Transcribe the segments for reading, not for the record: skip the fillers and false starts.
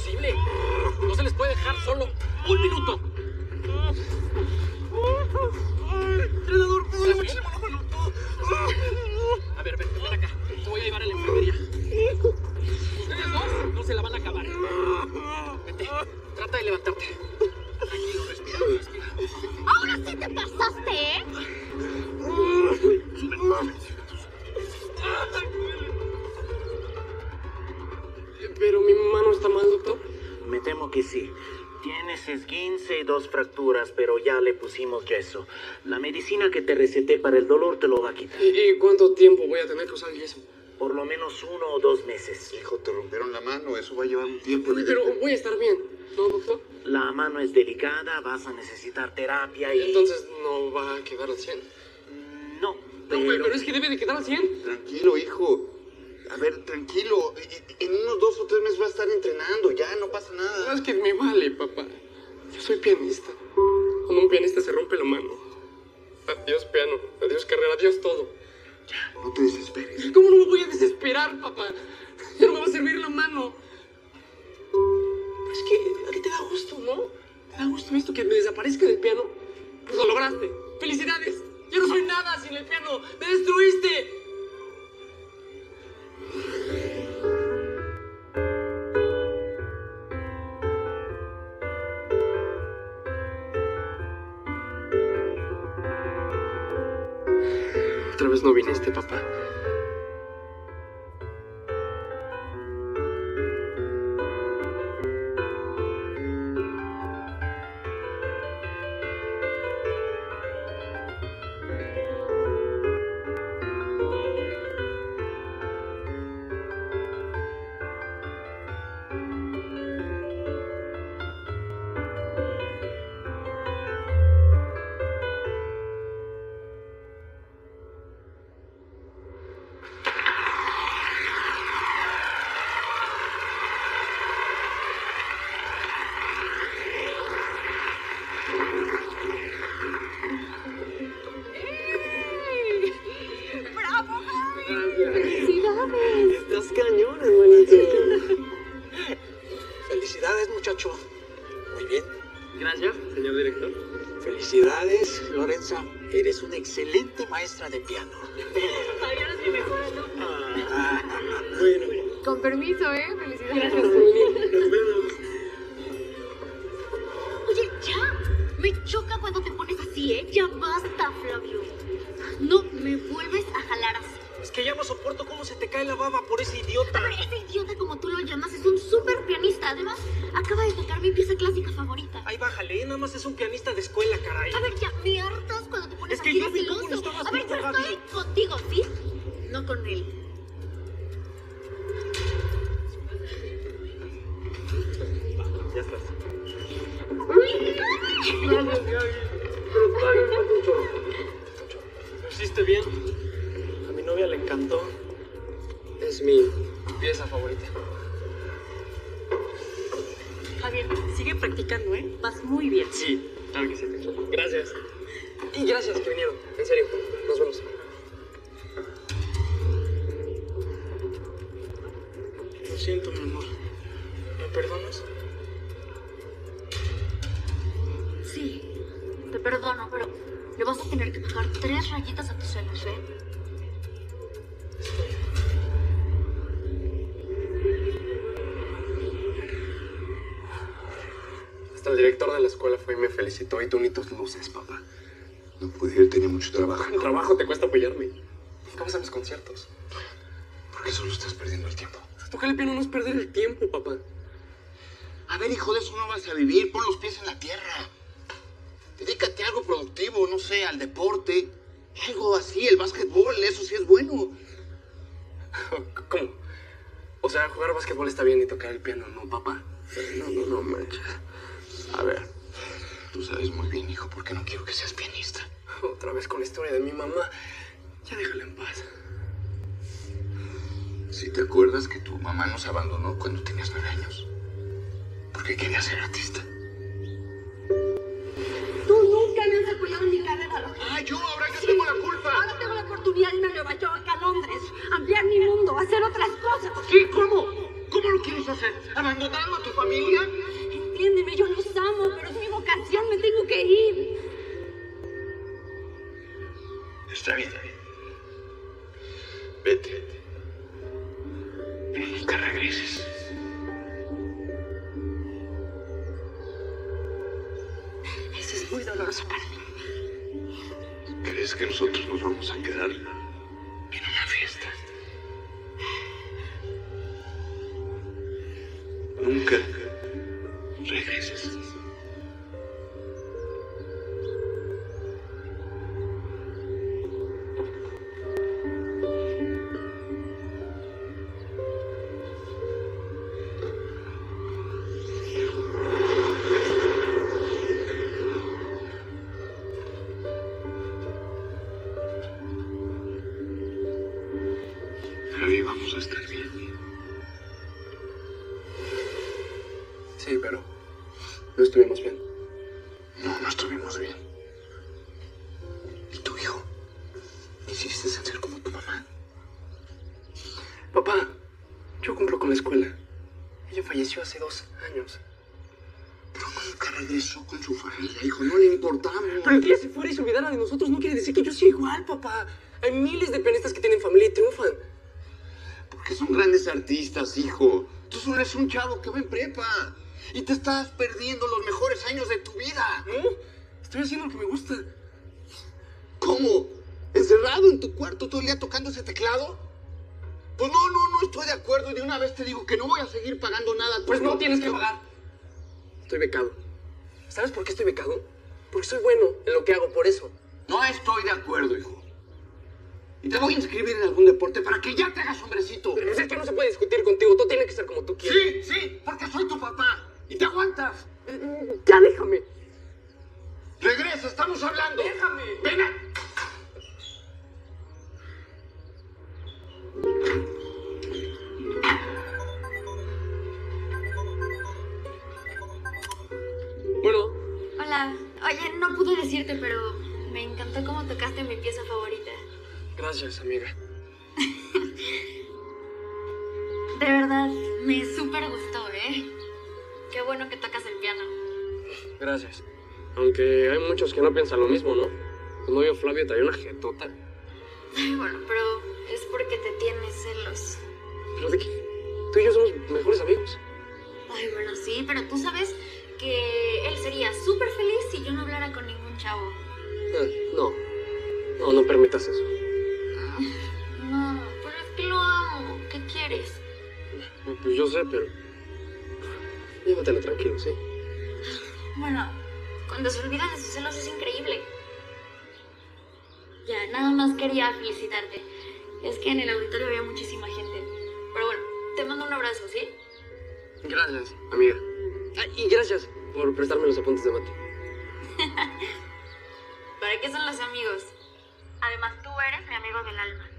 posible. No se les puede dejar solo un minuto. Entrenador, duele muchísimo la mano. A ver, ven acá. Te voy a llevar a la enfermería. Ustedes dos no se la van a acabar. Vete, trata de levantarte. Tranquilo, respira. Ahora sí te pasaste, ¿eh? Pero mi mano está mal, doctor. Me temo que sí. Tienes esguince y 2 fracturas, pero ya le pusimos yeso. La medicina que te receté para el dolor te lo va a quitar. ¿Y cuánto tiempo voy a tener que usar el yeso? Por lo menos 1 o 2 meses. Hijo, te rompieron la mano, eso va a llevar un tiempo. Pero voy a estar bien, ¿no, doctor? La mano es delicada, vas a necesitar terapia y... Entonces no va a quedar al 100. No, No, pero es que debe de quedar al 100. Tranquilo, hijo. A ver, tranquilo. En unos 2 o 3 meses va a estar entrenando, ya, no pasa nada. Es que me vale, papá. Yo soy pianista. Cuando un pianista se rompe la mano. Adiós piano, adiós carrera, adiós todo. Ya, no te desesperes. ¿Cómo no me voy a desesperar, papá? Ya no me va a servir la mano. Pero es que a ti te da gusto, ¿no? ¿Te da gusto esto que me desaparezca del piano? Pues lo lograste. ¡Felicidades! Yo no soy nada sin el piano. ¡Me destruiste! Otra vez no viniste, papá. Estás cañón, hermanito. Felicidades, muchacho. Muy bien. Gracias, señor director. Felicidades, Lorenza. Eres una excelente maestra de piano. Ay, eres mi mejor alumna. Bueno. Con permiso, ¿eh? Felicidades. Gracias por venir. Nos vemos. Oye, ya. Me choca cuando te pones así, ¿eh? Ya basta, Flavio. No me vuelves a jalar así. Es que ya no soporto cómo se te cae la baba por ese idiota. A ver, ese idiota como tú lo llamas es un súper pianista. Además, acaba de tocar mi pieza clásica favorita. Ay, bájale, nada más es un pianista de escuela, caray. A ver, ya me hartas cuando te pones Es que así yo de vi cómo celoso. lo estabas A ver, viendo, yo Gaby. estoy contigo, ¿sí? No con él. Ya estás. Gracias, Gaby. Pero está bien, Pachucho. Lo hiciste bien. A mi novia le encantó. Es mi pieza favorita. Javier, sigue practicando, ¿eh? Vas muy bien. Sí, claro que sí. Gracias. Y gracias que vinieron. En serio. Nos vemos. Lo siento, mi amor. ¿Me perdonas? Sí, te perdono, pero le vas a tener que bajar 3 rayitas a tus celos, ¿eh? Hasta el director de la escuela fue y me felicitó. Y tú ni tus luces, papá. No pude ir, tenía mucho trabajo. El trabajo te cuesta apoyarme. ¿Cómo vas a mis conciertos? ¿Por qué solo estás perdiendo el tiempo? Tocar el piano no es perder el tiempo, papá. A ver, hijo, de eso no vas a vivir. Pon los pies en la tierra. Dedícate a algo productivo, no sé, al deporte. Algo así, el básquetbol, eso sí es bueno. ¿Cómo? O sea, jugar básquetbol está bien y tocar el piano, ¿no, papá? No manches. A ver, tú sabes muy bien, hijo, por qué no quiero que seas pianista. Otra vez con la historia de mi mamá. Ya déjala en paz. Si te acuerdas que tu mamá nos abandonó cuando tenías 9 años. Porque quería ser artista. Tú nunca me has apoyado en mi carrera. ¡Ah, yo! ¡Ahora yo tengo la culpa! Ahora tengo la oportunidad de irme a Nueva York, a Londres, ampliar mi mundo, hacer otras cosas. ¿Sí? ¿Cómo? ¿Cómo lo quieres hacer? ¿Abandonando a tu familia? familia? Entiéndeme, yo los amo, pero es mi vocación, me tengo que ir. Está bien. Vete. Pero nunca regreses. Eso es muy doloroso para mí. ¿Crees que nosotros nos vamos a quedar en una fiesta? Nunca regreses. Javi, vamos a estar bien. Sí, pero no estuvimos bien. No estuvimos bien. ¿Y tu hijo? ¿Me hiciste sentir como tu mamá? Papá, yo cumplo con la escuela. Ella falleció hace 2 años. Pero nunca regresó con su familia, hijo. No le importamos. Pero que ella se fuera y se olvidara de nosotros no quiere decir que yo sea igual, papá. Hay miles de pianistas que tienen familia y triunfan. Porque son grandes artistas, hijo. Tú solo eres un chavo que va en prepa. Y te estás perdiendo los mejores años de tu vida. ¿No? Estoy haciendo lo que me gusta. ¿Cómo? ¿Encerrado en tu cuarto todo el día tocando ese teclado? Pues no estoy de acuerdo. Y de una vez te digo que no voy a seguir pagando nada. Pues no tienes que pagar. Estoy becado. ¿Sabes por qué estoy becado? Porque soy bueno en lo que hago, por eso. No estoy de acuerdo, hijo. Y te voy a inscribir en algún deporte para que ya te hagas hombrecito. Pero es que no se puede discutir contigo. Todo tiene que ser como tú quieres. Sí, porque soy tu papá. Y te aguantas. Ya déjame. Regresa, estamos hablando. Déjame. Ven a... Bueno, Hola. Oye, no pude decirte, pero me encantó cómo tocaste mi pieza favorita. gracias, amiga. De verdad, me súper gustó, ¿eh? Qué bueno que tocas el piano. Gracias. Aunque hay muchos que no piensan lo mismo, ¿no? Tu novio Flavio traía una jetota. Ay, bueno, pero es porque te tienes celos. ¿Pero de qué? Tú y yo somos mejores amigos. Ay, bueno, sí, pero tú sabes que él sería súper feliz si yo no hablara con ningún chavo. No permitas eso. No, pero es que lo amo. ¿Qué quieres? Pues yo sé, pero... llévatelo tranquilo, ¿sí? Bueno, cuando se olvida de sus celos es increíble. Ya, nada más quería felicitarte. Es que en el auditorio había muchísima gente. Pero bueno, te mando un abrazo, ¿sí? Gracias, amiga. Y gracias por prestarme los apuntes de mate. ¿Para qué son los amigos? Además, tú eres mi amigo del alma.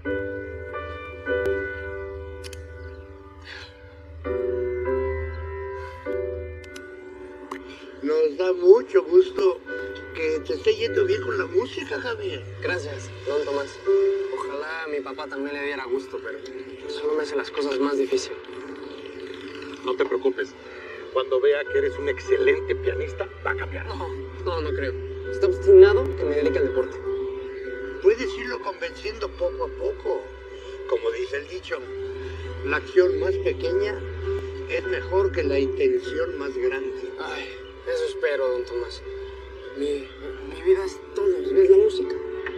Nos da mucho gusto que te esté yendo bien con la música, Javier. Gracias, don Tomás. Ojalá a mi papá también le diera gusto, pero solo me hace las cosas más difíciles. No te preocupes. Cuando vea que eres un excelente pianista, va a cambiar. No creo. Está obstinado que me dedique al deporte. Puedes irlo convenciendo poco a poco. Como dice el dicho, la acción más pequeña es mejor que la intención más grande. Ay, eso espero, don Tomás. Mi vida es todo, es la música.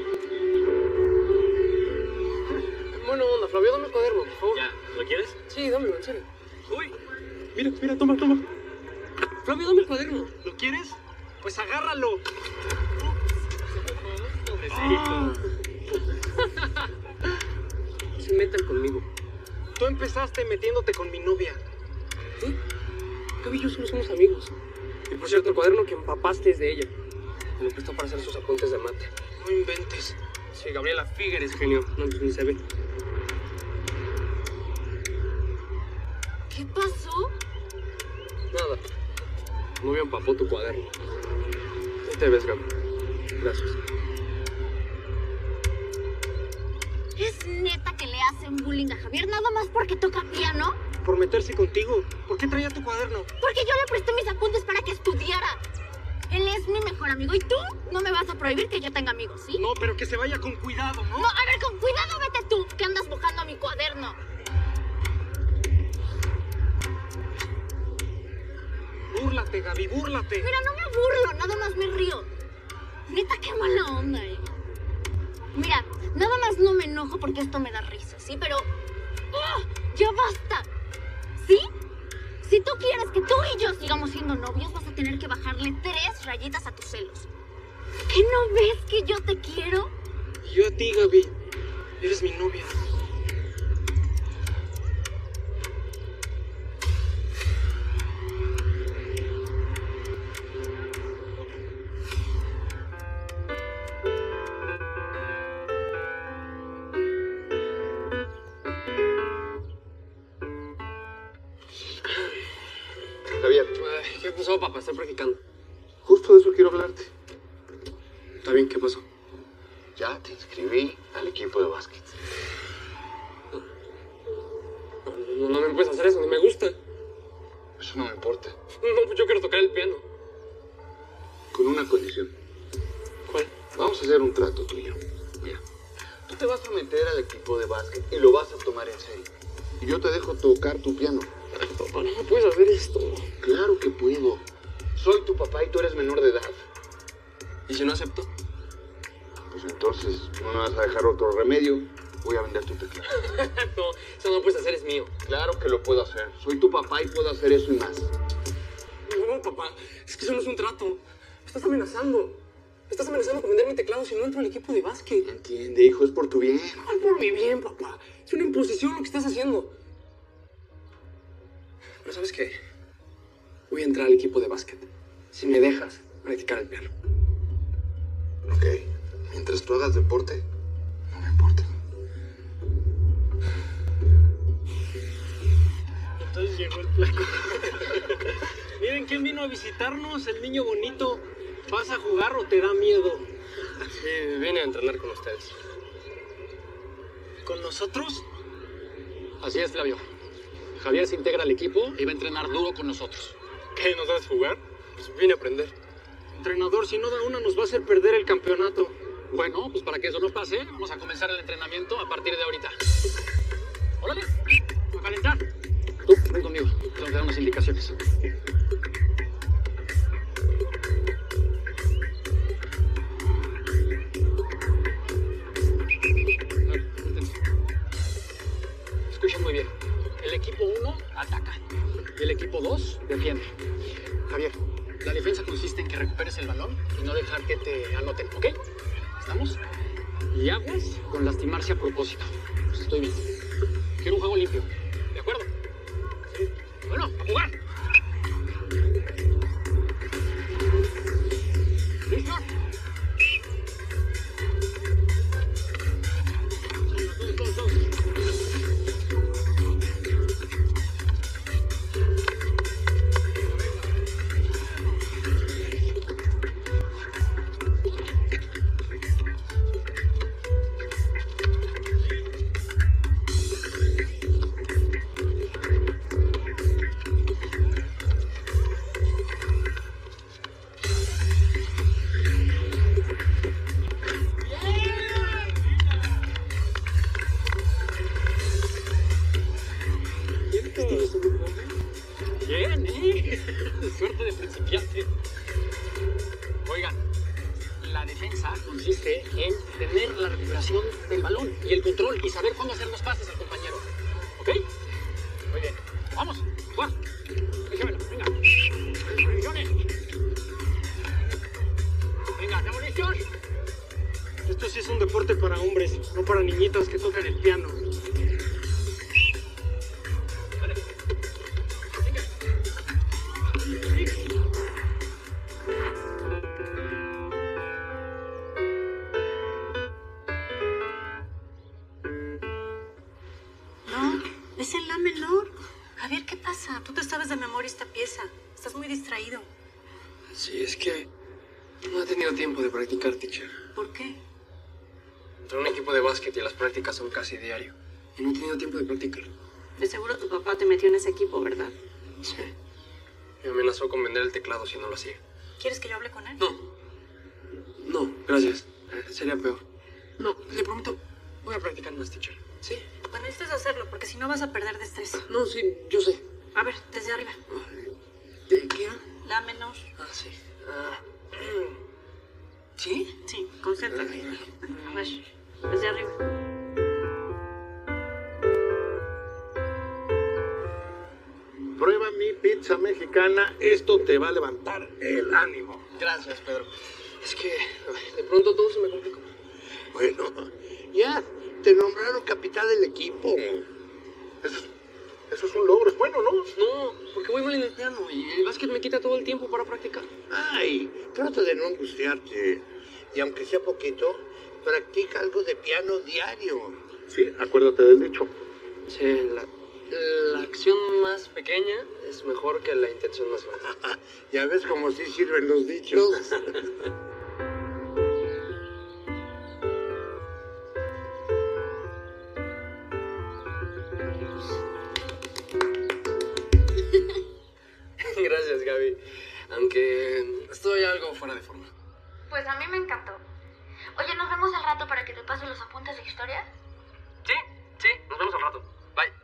Bueno, onda, Flavio, dame el cuaderno, por favor. ¿Ya? ¿Lo quieres? Sí, dámelo, en serio. Uy, mira, toma. Flavio, dame el cuaderno. ¿Lo quieres? Pues agárralo. Se metan conmigo. Tú empezaste metiéndote con mi novia. ¿Sí? Gaby y yo solo somos amigos. Y por cierto, el cuaderno que empapaste es de ella. Me lo prestó para hacer sus apuntes de mate. No inventes. Sí, Gabriela Figueres, genio. No, pues ni se ve. ¿Qué pasó? Nada. Tu novio empapó tu cuaderno. Ahí te ves, Gaby. Gracias. ¿Es neta que le hacen bullying a Javier nada más porque toca piano? por meterse contigo. ¿Por qué traía tu cuaderno? Porque yo le presté mis apuntes para que estudiara. Él es mi mejor amigo y tú no me vas a prohibir que yo tenga amigos, ¿sí? No, pero que se vaya con cuidado, ¿no? No, a ver, con cuidado vete tú, que andas mojando mi cuaderno. Búrlate, Gaby, búrlate. Mira, no me burlo, nada más me río. Neta, qué mala onda, ¿eh? Mira, nada más no me enojo porque esto me da risa, ¿sí? Pero... ¡oh! ¡Ya basta! ¿Sí? Si tú quieres que tú y yo sigamos siendo novios, vas a tener que bajarle 3 rayitas a tus celos. ¿Qué no ves que yo te quiero? Yo a ti, Gaby. Eres mi novia. Javier, ¿Qué pasó, papá? Estoy practicando. justo de eso quiero hablarte. ¿Está bien? ¿Qué pasó? Ya te inscribí al equipo de básquet. No me puedes hacer eso, ni me gusta. Eso no me importa. No, pues yo quiero tocar el piano. Con una condición. ¿Cuál? Vamos a hacer un trato tú y yo. Mira, tú te vas a meter al equipo de básquet y lo vas a tomar en serio. Y yo te dejo tocar tu piano. Ay, papá, no me puedes hacer esto. Claro que puedo. Soy tu papá y tú eres menor de edad. ¿Y si no acepto? Pues entonces no me vas a dejar otro remedio. Voy a vender tu teclado. No, eso no lo puedes hacer, es mío. Claro que lo puedo hacer. Soy tu papá y puedo hacer eso y más. No, papá, es que eso no es un trato. Me estás amenazando. Me estás amenazando con vender mi teclado si no entro al equipo de básquet. Entiende, hijo, es por tu bien. ¿Cuál por mi bien, papá? Es una imposición lo que estás haciendo. Pero ¿sabes qué? Voy a entrar al equipo de básquet. Si me dejas practicar el piano. Ok. Mientras tú hagas deporte, no me importa. Entonces llegó el flaco. Miren quién vino a visitarnos, el niño bonito. ¿Vas a jugar o te da miedo? Vine a entrenar con ustedes. ¿Con nosotros? Así es, Flavio. Javier se integra al equipo y va a entrenar duro con nosotros. ¿Qué? ¿No sabes jugar? Pues vine a aprender. Entrenador, si no da una nos va a hacer perder el campeonato. Bueno, pues para que eso no pase, vamos a comenzar el entrenamiento a partir de ahorita. ¡Órale! ¡A calentar! Tú, ven conmigo. Tengo que dar unas indicaciones. Escuchen muy bien. El equipo 1 ataca. El equipo 2 defiende. Javier, la defensa consiste en que recuperes el balón y no dejar que te anoten, ¿ok? ¿Estamos? Y aguas con lastimarse a propósito. Pues estoy bien. Quiero un juego limpio. ¿De acuerdo? Sí. Bueno, a jugar. ¿Listo? Todos. Bien, suerte de principiante. Oigan, la defensa consiste en tener la recuperación del balón y el control y saber cuándo hacer los pases al compañero. ¿Ok? Muy bien. Vamos, Juan. Déjamelo, venga. Posiciones. Venga, demolición. Esto sí es un deporte para hombres, no para niñitas que tocan el piano. No, es en la menor. Javier, ¿qué pasa? Tú te sabes de memoria esta pieza. Estás muy distraído. Sí, es que no he tenido tiempo de practicar, teacher. ¿Por qué? Entré en un equipo de básquet y las prácticas son casi diario. Y no he tenido tiempo de practicar. De seguro tu papá te metió en ese equipo, ¿verdad? Sí. Me amenazó con vender el teclado si no lo hacía. ¿Quieres que yo hable con él? No. No, gracias. Sería peor. No, le prometo, voy a practicar más, teacher. ¿Sí? Bueno, necesitas hacerlo, porque si no vas a perder destreza. No, sí, yo sé. A ver, desde arriba. ¿Qué era? La menor. Ah, sí. ¿Sí? Sí, concéntrate. A ver, desde arriba. Prueba mi pizza mexicana, esto te va a levantar el ánimo. Gracias, Pedro. Es que de pronto todo se me complicó. Bueno, ya, te nombraron capitán del equipo. Eso es un logro, es bueno, ¿no? No, porque voy mal en el piano y el básquet me quita todo el tiempo para practicar. Ay, trata de no angustiarte. Y aunque sea poquito, practica algo de piano diario. Sí, acuérdate del dicho. Sí, la acción más pequeña es mejor que la intención más grande. Ya ves cómo sí sirven los dichos. Gracias, Gaby. Aunque estoy algo fuera de forma. Pues a mí me encantó. Oye, ¿nos vemos al rato para que te pase los apuntes de historia? Sí, nos vemos al rato. Bye.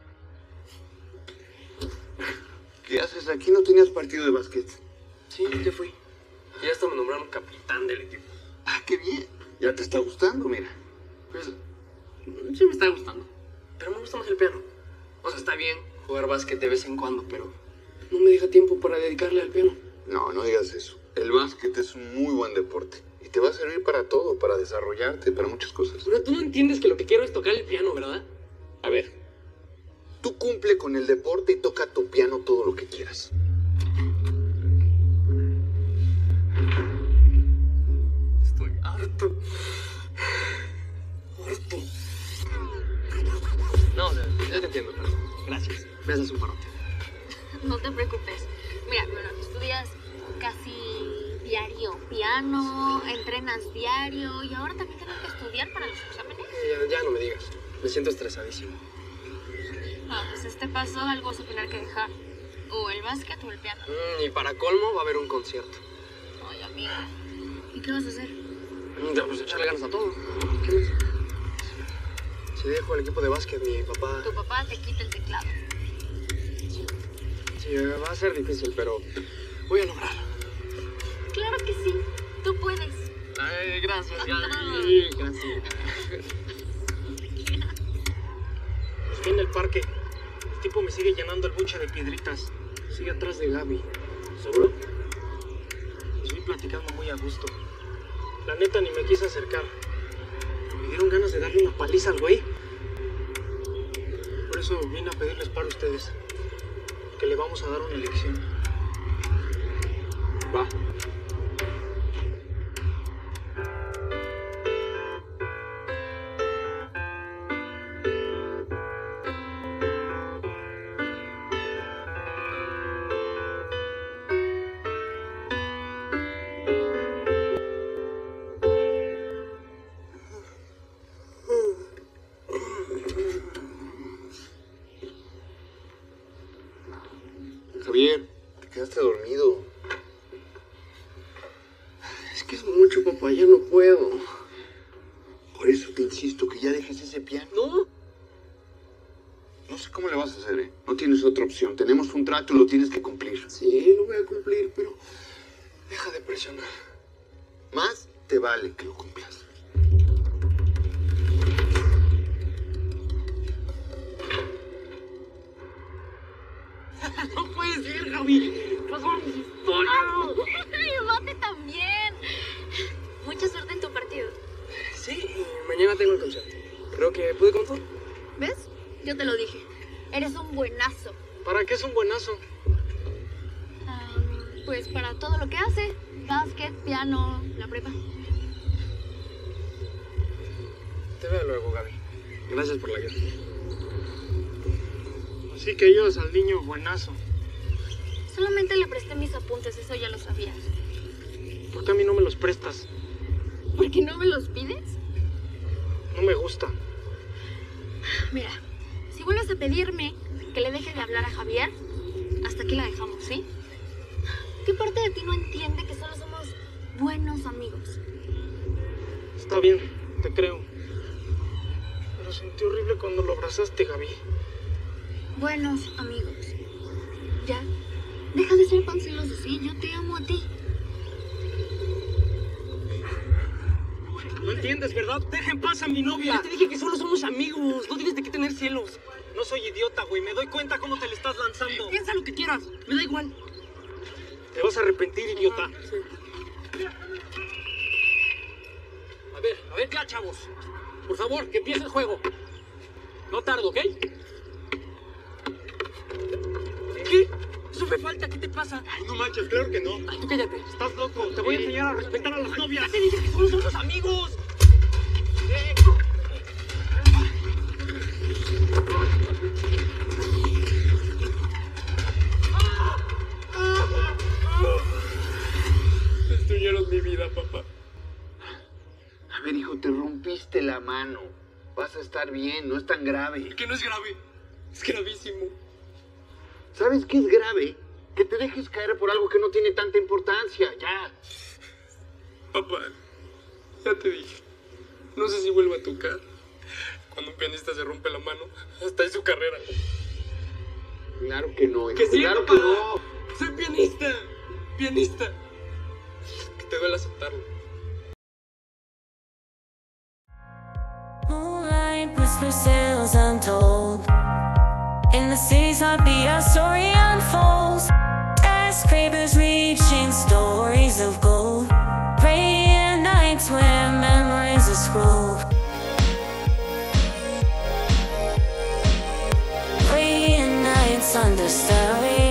¿Qué haces aquí? ¿No tenías partido de básquet? Sí, ya fui. Y hasta me nombraron capitán del equipo. Ah, qué bien. Ya te está gustando, mira. Pues sí me está gustando. Pero me gusta más el piano. O sea, está bien jugar básquet de vez en cuando, pero no me deja tiempo para dedicarle al piano. No, no digas eso. El básquet es un muy buen deporte. Y te va a servir para todo, para desarrollarte, para muchas cosas. Pero tú no entiendes que lo que quiero es tocar el piano, ¿verdad? A ver, tú cumple con el deporte y toca tu piano todo lo que quieras. Estoy harto. No, ya te entiendo, pero gracias. Me haces un parote. No te preocupes. Mira, bueno, estudias casi diario piano, entrenas diario y ahora también tienes que estudiar para los exámenes. Ya no me digas. Me siento estresadísimo. Ah, pues este paso algo vas a tener que dejar. O el básquet o el piano. Y para colmo va a haber un concierto. Ay, amiga. ¿Y qué vas a hacer? Ya, pues echarle ganas a todo. ¿Qué más? Si dejo el equipo de básquet, mi papá... Tu papá te quita el teclado. Sí, va a ser difícil, pero voy a lograrlo. Claro que sí. Tú puedes. Ay, gracias, Gaby. Gracias. Estoy en el parque. El tipo me sigue llenando el buche de piedritas. Sigue atrás de Gaby. ¿Seguro? Estoy platicando muy a gusto. La neta ni me quise acercar. Me dieron ganas de darle una paliza al güey. Por eso vine a pedirles para ustedes. Que le vamos a dar una lección. Va. Javier, te quedaste dormido. Es que es mucho, papá. Ya no puedo. Por eso te insisto que ya dejes ese piano. No. No sé cómo le vas a hacer, ¿eh? No tienes otra opción. Tenemos un trato y lo tienes que cumplir. Sí, lo voy a cumplir, pero deja de presionar. Más te vale que lo cumplas. No puede ser, Gaby. Pasó mis historias. ¡Ay, mate también! Mucha suerte en tu partido. Sí, mañana tengo el concierto. Creo que pude con todo. ¿Ves? Yo te lo dije. Eres un buenazo. ¿Para qué es un buenazo? Pues para todo lo que hace. Básquet, piano, la prepa. Te veo luego, Gaby. Gracias por la guía. Así que ayudas al niño buenazo. Solamente le presté mis apuntes, eso ya lo sabías. ¿Por qué a mí no me los prestas? ¿Por qué no me los pides? No me gusta. Mira, si vuelves a pedirme, que le deje de hablar a Javier, hasta aquí la dejamos, ¿sí? ¿Qué parte de ti no entiende que solo somos buenos amigos? Está bien, te creo. Pero sentí horrible cuando lo abrazaste, Gaby. Buenos amigos. Ya, deja de ser tan celoso, ¿sí? Yo te amo a ti. No entiendes, ¿verdad? Deja en paz a mi novia. Ya te dije que solo somos amigos. No tienes de qué tener celos. No soy idiota, güey. Me doy cuenta cómo te le estás lanzando. Piensa lo que quieras. Me da igual. Te vas a arrepentir, idiota. Sí. A ver ya, chavos. Por favor, que empiece el juego. No tardo, ¿ok? ¿Qué? Eso me falta. ¿Qué te pasa? Ay, no manches, claro que no. Ay, tú cállate. Estás loco. Te voy a enseñar a respetar a las novias. Ya te dije que solo somos amigos. Destruyeron mi vida, papá. A ver, hijo, te rompiste la mano. Vas a estar bien, no es tan grave. Que no es grave. Es gravísimo. ¿Sabes qué es grave? Que te dejes caer por algo que no tiene tanta importancia, ya. Papá, ya te dije. No sé si vuelva a tocar. Cuando un pianista se rompe la mano, hasta en su carrera. Claro que no, hijo. Que sí, claro papá. que no. Soy pianista. Pianista. Que te duele aceptarlo. Moonlight whispers tales untold. In the city's heartbeat, our story unfolds. Skyscrapers reaching stories of gold. Radiant nights where memories are scrolled. Radiant nights under starry